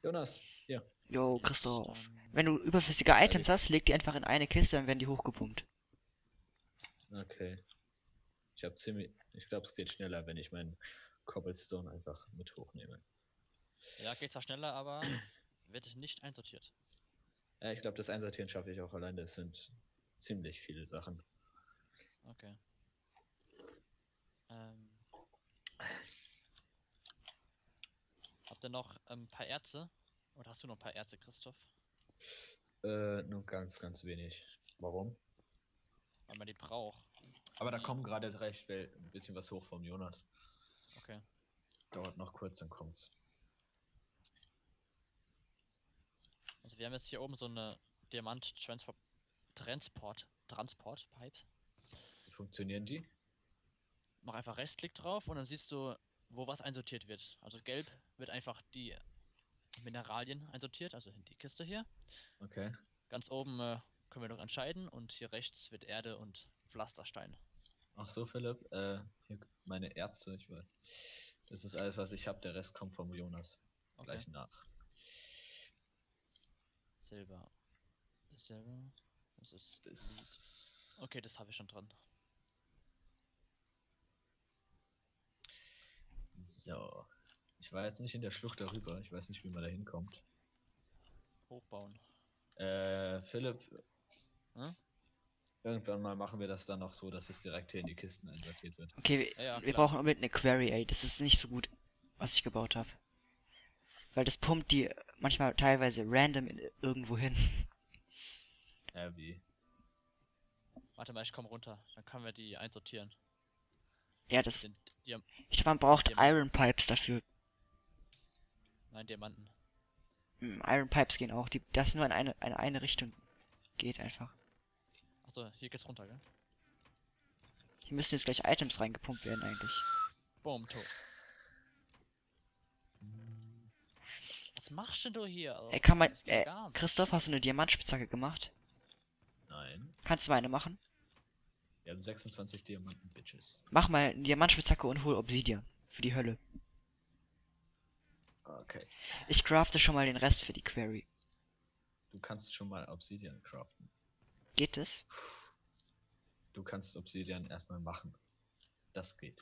Jonas, hier. Jo, Jetzt Christoph. dann. Wenn du überflüssige Items hast, leg die einfach in eine Kiste, dann werden die hochgepumpt. Okay. Ich glaube, es geht schneller, wenn ich meinen Cobblestone einfach mit hochnehme. Ja, geht zwar schneller, aber wird nicht einsortiert. Ja, ich glaube, das Einsortieren schaffe ich auch alleine. Es sind ziemlich viele Sachen. Okay. Habt ihr noch ein paar Erze? Oder hast du noch ein paar Erze, Christoph? Nur ganz, ganz wenig. Warum? Weil man die braucht. Aber da kommt gerade recht ein bisschen was hoch vom Jonas. Okay. Dauert noch kurz, dann kommt's. Also wir haben jetzt hier oben so eine Transport-Pipe. Wie funktionieren die? Mach einfach Rechtsklick drauf und dann siehst du, wo was einsortiert wird. Also gelb wird einfach die Mineralien einsortiert, also in die Kiste hier. Okay. Ganz oben können wir noch entscheiden und hier rechts wird Erde und Pflasterstein. Ach so, Philipp. Hier meine Erze. Das ist alles, was ich habe. Der Rest kommt vom Jonas. Okay. Gleich nach. Silber. Silber. Das ist. Das... Okay, das habe ich schon dran. So. Ich war jetzt nicht in der Schlucht darüber. Ich weiß nicht, wie man da hinkommt. Hochbauen. Philipp. Hm? Irgendwann mal machen wir das dann noch so, dass es direkt hier in die Kisten einsortiert wird. Okay, Ja, wir klar. brauchen unbedingt eine Quarry, ey. Das ist nicht so gut, was ich gebaut habe. Weil das pumpt die manchmal teilweise random irgendwo hin. Wie? Warte mal, ich komme runter. Dann können wir die einsortieren. Ja, das. Den Diam Ich glaube, man braucht Diamanten. Iron Pipes dafür. Nein, Diamanten. Iron Pipes gehen auch. Das nur in eine Richtung geht einfach. Achso, hier geht's runter, gell? Hier müssen jetzt gleich Items reingepumpt werden eigentlich. Boom, tot. Was machst denn du hier? Ey, kann man. Das geht gar nicht. Christoph, hast du eine Diamantspitzhacke gemacht? Nein. Kannst du mal eine machen? Wir haben 26 Diamanten, Bitches. Mach mal eine Diamantspitzhacke und hol Obsidian. Für die Hölle. Okay. Ich crafte schon mal den Rest für die Quarry. Du kannst schon mal Obsidian craften. Geht es? Du kannst Obsidian erstmal machen. Das geht.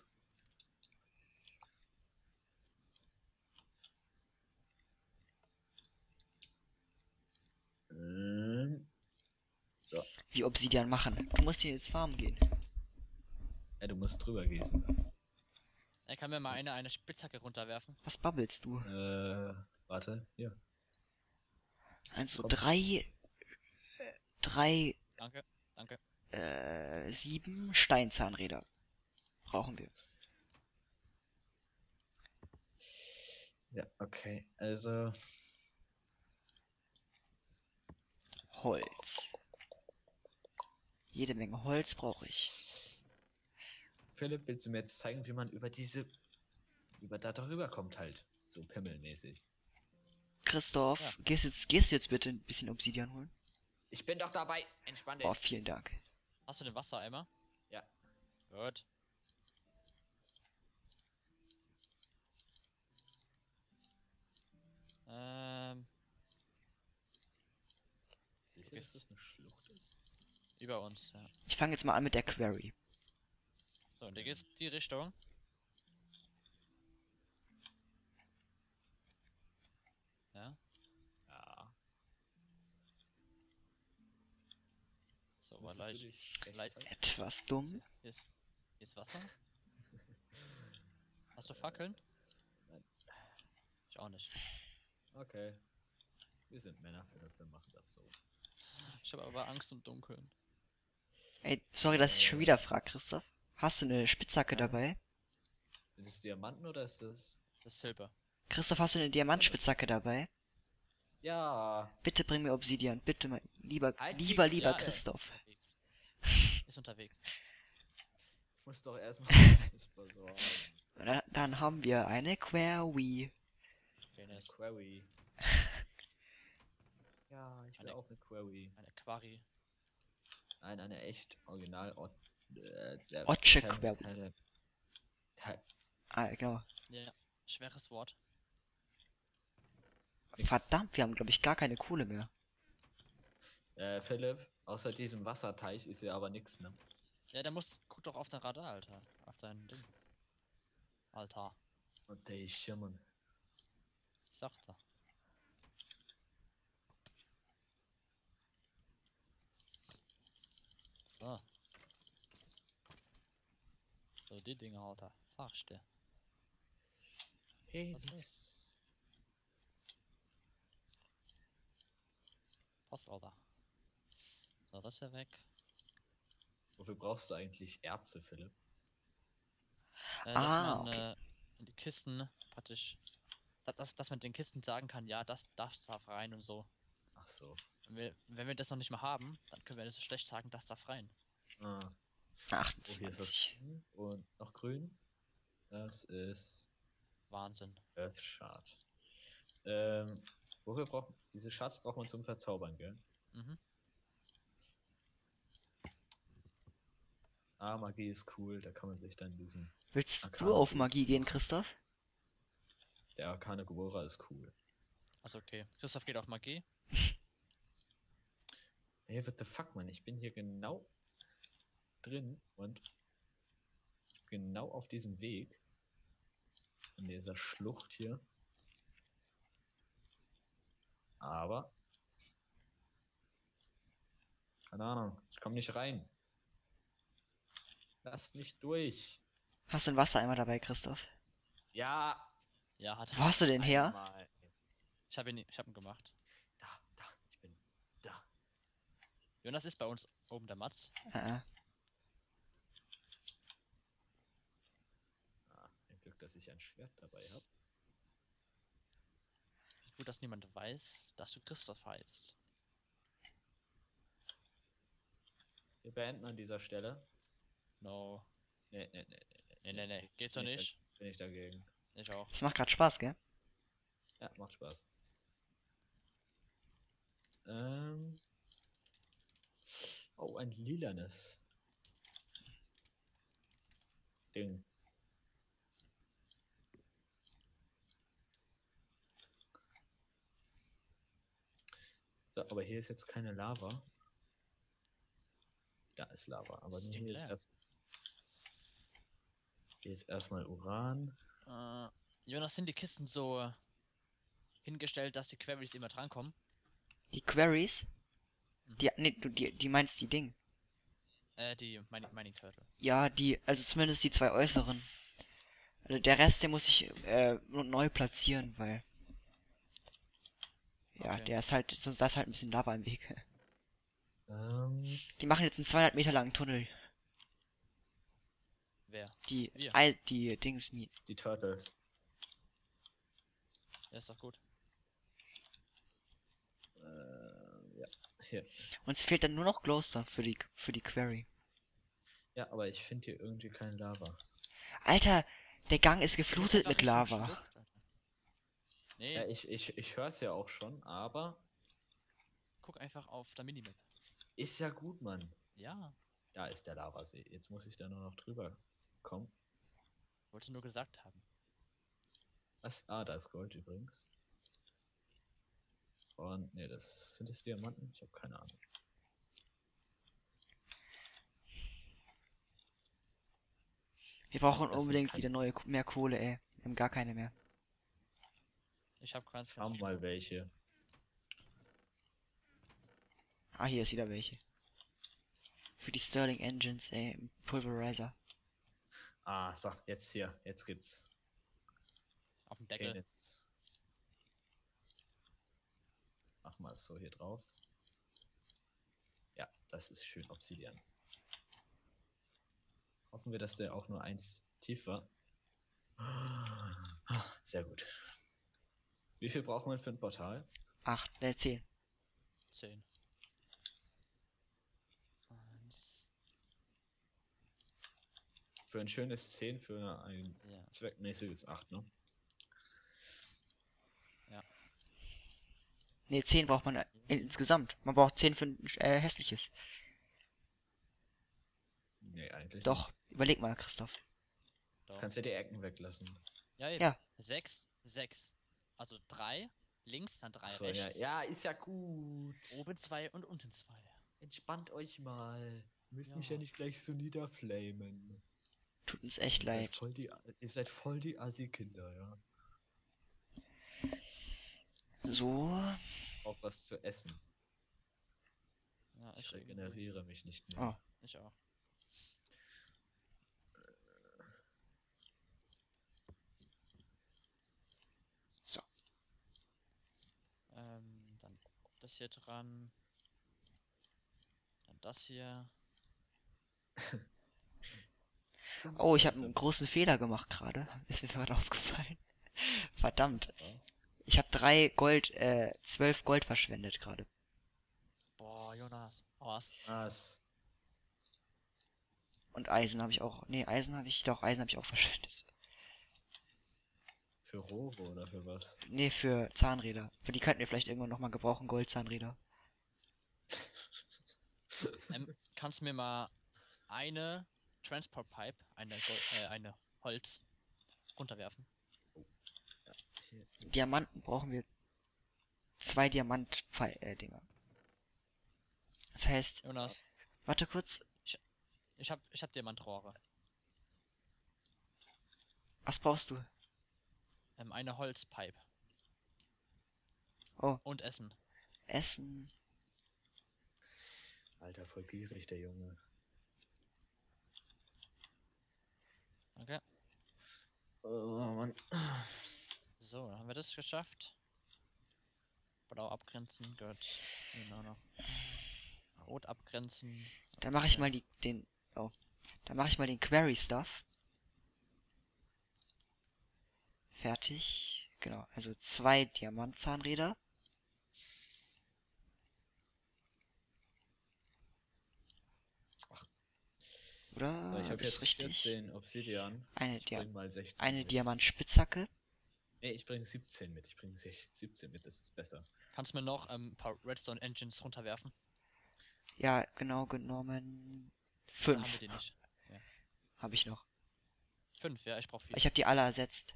So. Wie Obsidian machen. Du musst hier ins Farm gehen. Ja, du musst drüber gießen. Er kann mir mal eine Spitzhacke runterwerfen. Was babbelst du? Warte, hier. Also Komm. drei, Danke, danke. 7 Steinzahnräder brauchen wir. Ja, okay. Also. Holz. Jede Menge Holz brauche ich. Philipp, willst du mir jetzt zeigen, wie man über da drüber kommt halt? So pimmelmäßig. Christoph, Ja. gehst du jetzt bitte ein bisschen Obsidian holen? Ich bin doch dabei. Entspann dich. Oh, vielen Dank. Hast du den Wassereimer? Ja. Gut. Sicher, dass das eine Schlucht ist? Über uns, ja. Ich fange jetzt mal an mit der Quarry. So, und hier geht's die Richtung. Ja. Ja. So, war leicht. Etwas dumm. Hier ist Wasser. Hast du Fackeln? Nein. Ich auch nicht. Okay. Wir sind Männer, Philipp, wir machen das so. Ich habe aber Angst im Dunkeln. Ey, sorry, dass ich schon wieder frage, Christoph. Hast du eine Spitzhacke dabei? Sind das Diamanten oder ist das... Das ist Silber. Christoph, hast du eine Diamantspitzhacke dabbei? Ja. Bitte bring mir Obsidian. Bitte, mein lieber Ja, Christoph. Ist unterwegs. Ich muss doch erstmal das besorgen. Dann haben wir eine Quarry. Okay, Eine nice. Quarry. Ja, ich will auch eine Quarry. Eine Quarry. Nein, eine echt original Otsche Quarry. Ah, genau. Ja, schweres Wort. Verdammt, wir haben, glaube ich, gar keine Kohle mehr. Philipp, außer diesem Wasserteich ist ja aber nix, ne? Ja, guck doch auf dein Radar, Alter. Auf dein Ding. Alter. Und der ist schimmern. Ich sagte. So. So, die Dinge, Alter. Sag ich dir. Hey, Was los? Passt, Alter. So, das hier weg. wofür brauchst du eigentlich Ärzte, Philipp? Dass man Okay. in die Kisten praktisch. Dass man den Kisten sagen kann, ja, das darf rein und so. Ach so. Wenn wir das noch nicht mal haben, dann können wir das so schlecht sagen, das darf rein. Ah. Oh, hier ist was 28. grün und noch grün. Das ist Wahnsinn. Earth Shard. Wofür braucht diese Shards braucht man zum Verzaubern, gell? Mhm. Ah, Magie ist cool, da kann man sich dann diesen. Willst Arkane du auf Bogen Magie gehen, machen. Christoph? Der Arkane Gebohrer ist cool. Also okay. Christoph geht auf Magie. Hey, what the fuck, man? Ich bin hier genau drin und genau auf diesem Weg. In dieser Schlucht hier. Aber. Keine Ahnung, ich komme nicht rein. Lasst mich durch. Hast du einen Wassereimer dabei, Christoph? Ja. Ja, hat Wo hast du den her? Einmal. Ich hab ihn gemacht. Da, ich bin da. Jonas ist bei uns oben der Matz. Äh, Ah, ein Glück, dass ich ein Schwert dabei habe. Gut, dass niemand weiß, dass du Christoph heißt. Wir beenden an dieser Stelle. No. Nee. Nee. Geht so Bin ich nicht. Bin ich dagegen. Ich auch. Das macht gerade Spaß, gell? Ja, macht Spaß. Ähm. Oh, ein lilanes Ding. So, aber hier ist jetzt keine Lava. Da ist Lava, aber Das nur Ding leer. Hier ist erstmal Uran. Jonas, sind die Kisten so hingestellt, dass die Queries immer drankommen? Die Queries? Mhm. Die meinst die Ding. Die Mining Turtle. Ja, also zumindest die zwei äußeren. Also der Rest, der muss ich neu platzieren, weil. Ja, Okay. sonst da ist halt ein bisschen Lava im Weg. Ähm, Die machen jetzt einen 200 Meter langen Tunnel. Wer? Die, Wir. die Dings, die Turtle. Ja, ist doch gut. Ja, hier. uns fehlt dann nur noch Glowstone für die Query. Ja, aber ich finde hier irgendwie kein Lava. Alter, der Gang ist Du musst geflutet einfach mit Richtung Lava. Schlucht, Alter. Nee, Ja, ich höre es ja auch schon, aber guck einfach auf der Minimap. ist ja gut, Mann. Ja, Da ist der Lavasee. Jetzt muss ich da nur noch drüber kommen. wollte nur gesagt haben. Was? Ah, da ist Gold übrigens. Und nee, sind das Diamanten? Ich habe keine Ahnung. Wir brauchen Das sind unbedingt keine. wieder mehr Kohle, ey. Wir haben gar keine mehr. Ich habe ganz Haben mal welche. Ah, hier ist wieder welche. Für die Sterling Engines, ey. Pulverizer. Ah, sag jetzt hier. Jetzt gibt's. auf dem Okay, Deckel. jetzt. Machen wir es so hier drauf. Ja, das ist schön Obsidian. Hoffen wir, dass der auch nur eins tief war. Sehr gut. Wie viel brauchen wir für ein Portal? 10. 10. 1. Für ein schönes 10, für ein Ja. zweckmäßiges 8, ne? Ne, 10 braucht man insgesamt. Man braucht 10 für ein hässliches. Nee, eigentlich Doch, nicht. überleg mal, Christoph. Doch. Kannst ja die Ecken weglassen. Ja, eben. Ja. 6. Also 3 Links, dann 3 Achso, ja, rechts. ja, ist ja gut. Oben 2 und unten 2. Entspannt euch mal. Ihr müsst mich Ja. ja nicht gleich so niederflamen. Tut uns echt leid. Ihr seid voll die Assi-Kinder, ja. So. Auch was zu essen. Ja, Ich irgendwie. regeneriere mich nicht Oh. mehr. Ich auch. So. Dann das hier dran. Dann das hier. Oh, ich habe einen großen Fehler gemacht gerade. Ist mir gerade aufgefallen. Verdammt. Ich habe 12 Gold verschwendet gerade. Boah, Jonas. Was? Was? Und Eisen habe ich auch. Nee, Eisen habe ich auch verschwendet. Für Rohre oder für was? Nee, für Zahnräder. Für die könnten wir vielleicht irgendwann nochmal gebrauchen, Goldzahnräder. Kannst du mir mal eine Transport Pipe, eine Holz, runterwerfen? Hier. Diamanten brauchen wir 2 Diamant-Dinger. Das heißt, Jonas, warte kurz. ich hab Diamantrohre. Was brauchst du? Eine Holzpipe. Oh. Und Essen. Essen. Alter, voll gierig, der Junge. Okay. Oh, Mann. So, dann haben wir das geschafft. Blau abgrenzen, gut. Genau noch. Rot abgrenzen. Dann mache ich Okay. mal den. Oh. Dann mache ich mal den Quarry Stuff. Fertig. Genau. Also 2 Diamantzahnräder. Oder? So, ich habe Ist jetzt richtig? 14 Obsidian. Eine, Ich bring mal 16 eine mit. Diamantspitzhacke. Nee, ich bring 17 mit. Ich bring 17 mit, das ist besser. Kannst du mir noch ein paar Redstone Engines runterwerfen? Ja, genau genommen. Oder haben 5 wir die nicht? habe ich noch. 5, ja, ich brauch 4. Ich habe die alle ersetzt.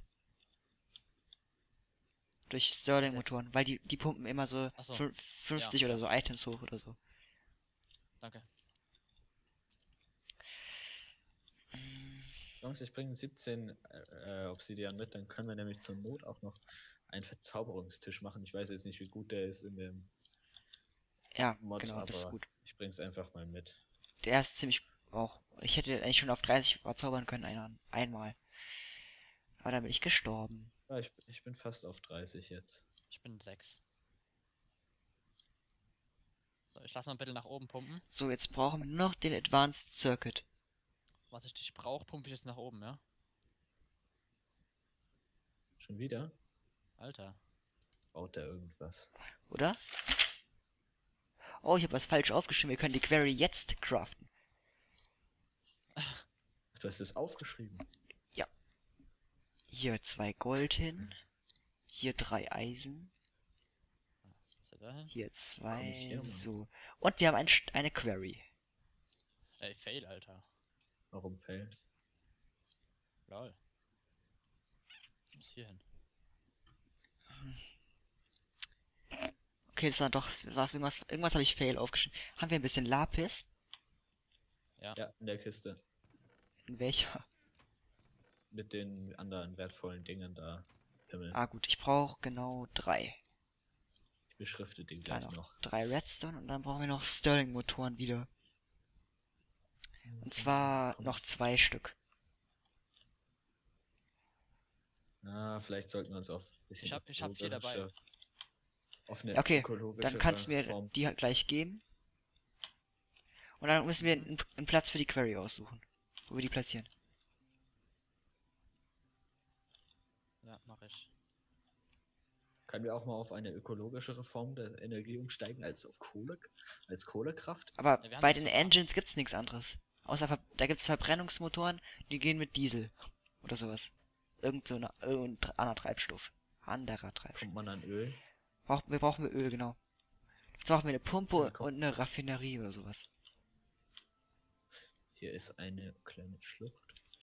Durch Stirling-Motoren, weil die pumpen immer so Ach so, 50 ja, oder ja. so Items hoch oder so. Danke. Jungs, ich bringe 17 Obsidian mit, dann können wir nämlich zur Not auch noch einen Verzauberungstisch machen. Ich weiß jetzt nicht, wie gut der ist in dem Ja, Mod, genau, das ist aber gut. ich bring's einfach mal mit. Der ist ziemlich auch. Ich hätte eigentlich schon auf 30 verzaubern können, einmal. Aber dann bin ich gestorben. Ja, ich bin fast auf 30 jetzt. Ich bin 6. So, ich lass mal ein bisschen nach oben pumpen. So, jetzt brauchen wir nur noch den Advanced Circuit. Was ich dich brauche, pumpe ich jetzt nach oben, ja? Schon wieder? Alter. Baut der irgendwas? Oder? Oh, ich habe was falsch aufgeschrieben. Wir können die Quarry jetzt craften. Ach, du hast es aufgeschrieben. Hier 2 Gold hin. Hier 3 Eisen. Ist er dahin? Hier Komm ich 2. her, Mann. So. Und wir haben eine Quarry. Ey, fail, Alter. Warum fail? Lol. Muss hier hin. Okay, das war doch. Irgendwas habe ich fail aufgeschrieben. Haben wir ein bisschen Lapis? Ja. Ja, in der Kiste. In welcher? Mit den anderen wertvollen Dingen da. Himmel. Ah gut, ich brauche genau 3. Ich beschrifte den Da gleich noch noch. 3 Redstone und dann brauchen wir noch Stirling-Motoren wieder. Und zwar Komm. noch 2 Stück. Na, vielleicht sollten wir uns auf ein bisschen Ich hab 4 dabei. auf eine Ja, okay, ökologische dann kannst du mir Form. die halt gleich geben. Und dann müssen wir einen Platz für die Quarry aussuchen. Wo wir die platzieren. Ja, mach ich. Können wir auch mal auf eine ökologischere Form der Energie umsteigen als auf Kohle, als Kohlekraft? Aber Ja, wir haben bei doch den so ein Engines gibt's nichts anderes. Da gibt's Verbrennungsmotoren, die gehen mit Diesel. Oder sowas. Irgendein anderer Treibstoff. Kommt man an Öl? Brauchen wir Öl, genau. Jetzt brauchen wir eine Pumpe Ja, komm. und eine Raffinerie oder sowas. Hier ist eine kleine Schlucht.